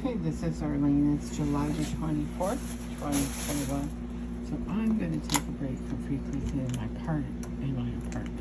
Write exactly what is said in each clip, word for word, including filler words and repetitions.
Okay, this is Arlene. It's July the twenty-fourth, twenty twenty-one. So I'm going to take a break completely in my part in my apartment.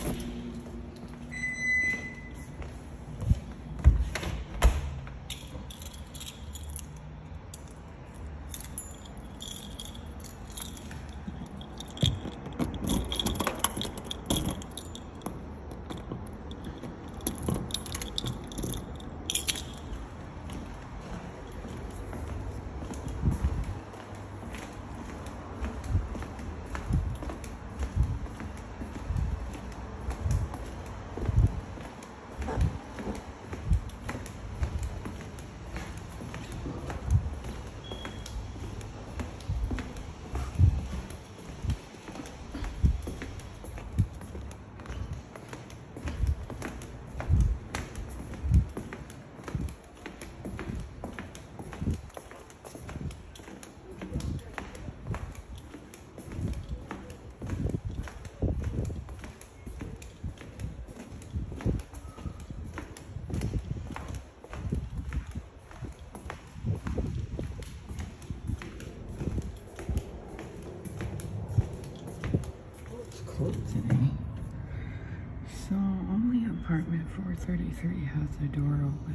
Today. So only apartment four thirty-three has the door open.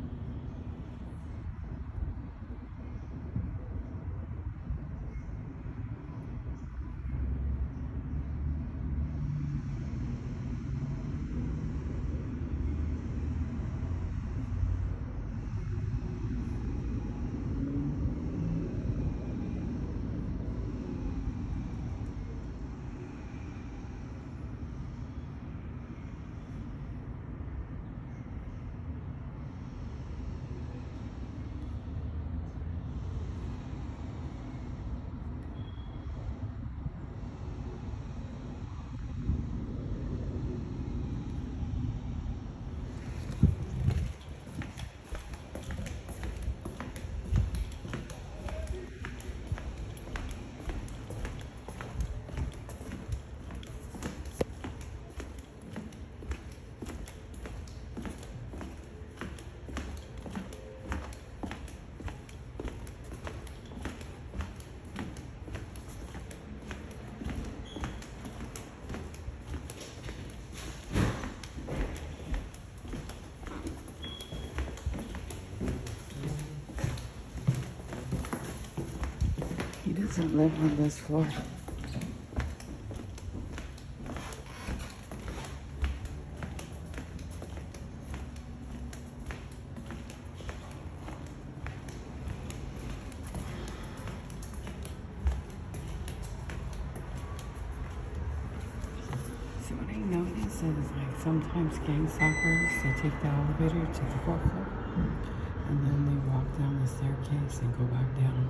He doesn't live on this floor. So what I notice is like sometimes gang stalkers, they take the elevator to the fourth floor and then they walk down the staircase and go back down.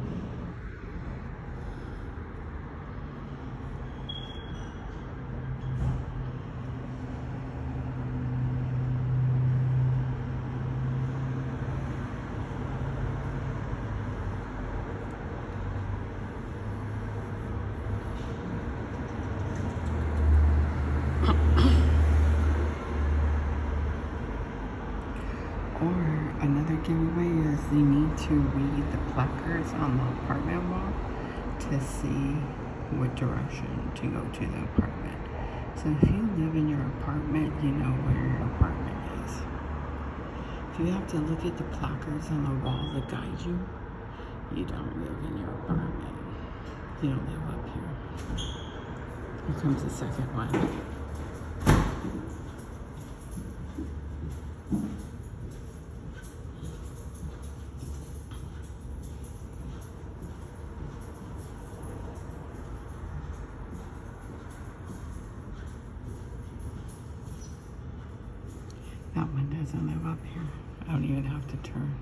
Or another giveaway is you need to read the placards on the apartment wall to see what direction to go to the apartment. So if you live in your apartment, you know where your apartment is. If you have to look at the placards on the wall to guide you, you don't live in your apartment. You don't live up here. Here comes the second one. That one doesn't live up here. I don't even have to turn.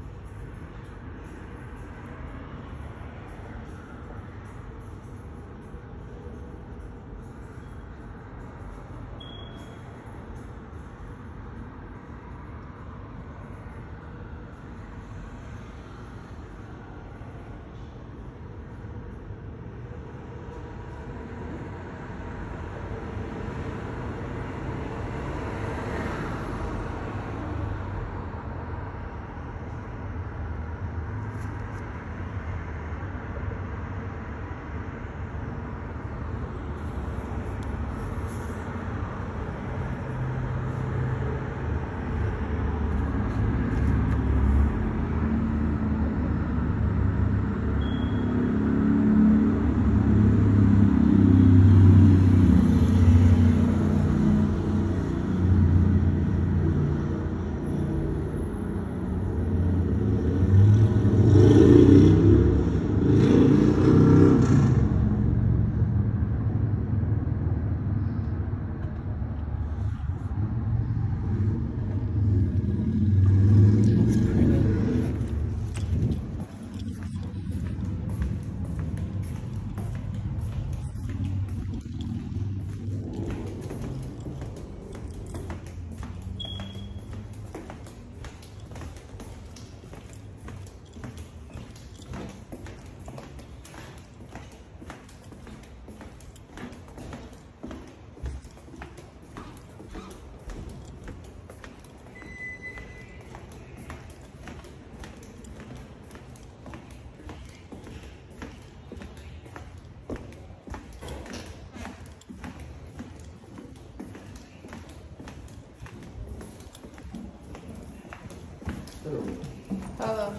Hello.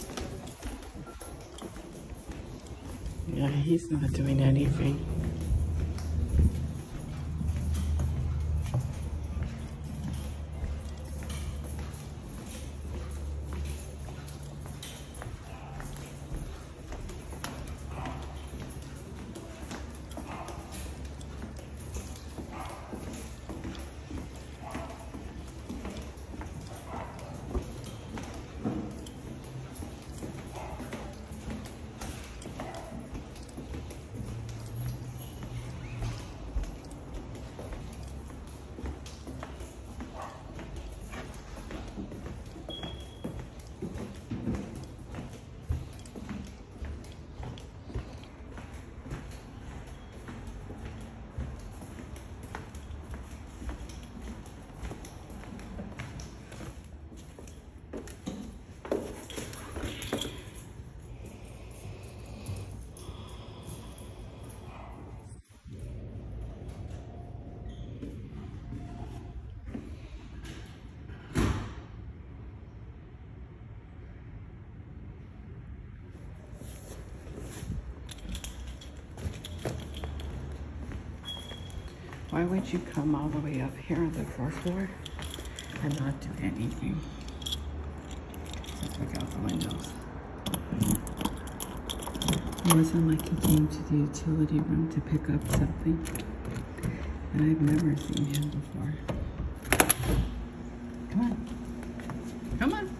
Yeah, he's not doing anything. Why would you come all the way up here on the fourth floor and not do anything? Just look out the windows. It wasn't like he came to the utility room to pick up something. And I've never seen him before. Come on. Come on.